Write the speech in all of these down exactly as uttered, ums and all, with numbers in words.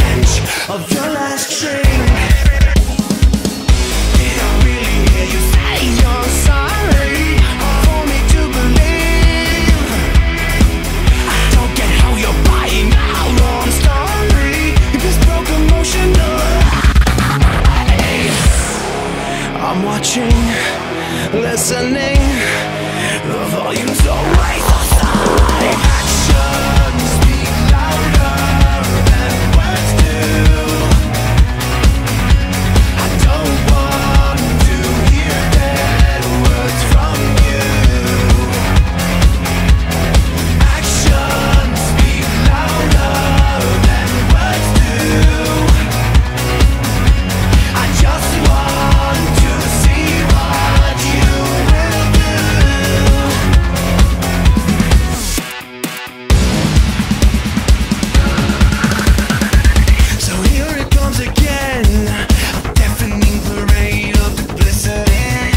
stench of your last drink. Did I really hear you say you're sorry? Hard for me to believe. I don't get how you're buying our own story. If it's broken emotional, I'm watching, listening. The volume's always outside. Actions speak louder than words do. I don't want to hear dead words from you. Actions speak louder than words do. I just want to see what you will do. So here it comes again, a deafening parade of duplicity.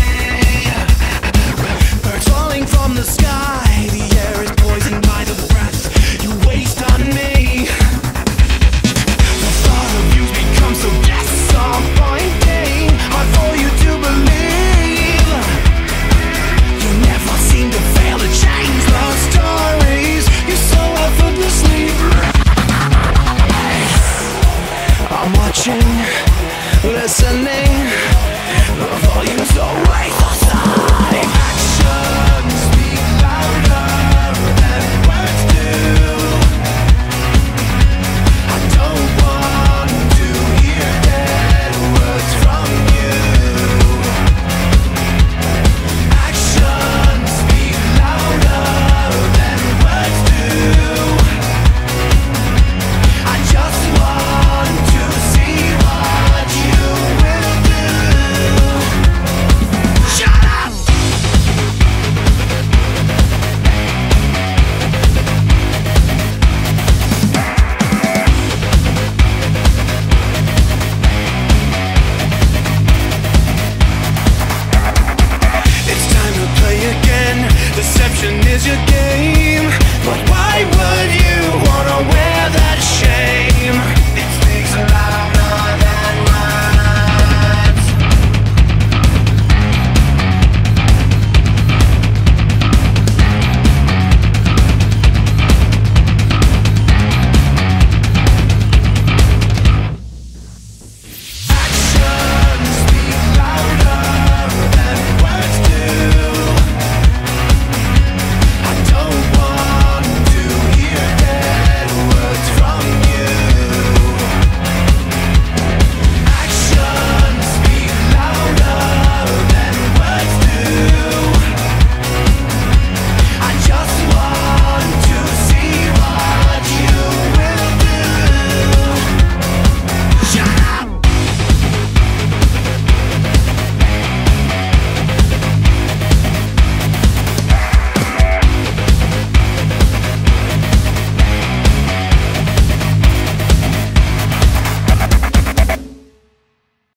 Birds falling from the sky, the air is poisoned by the breath you waste on me. The thought of you becomes so disappointing, hard for you to believe. You never seem to fail to change the stories you so effortlessly. I'm watching,